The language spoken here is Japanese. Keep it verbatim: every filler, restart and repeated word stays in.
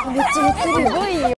めっちゃやってる。すごいよ。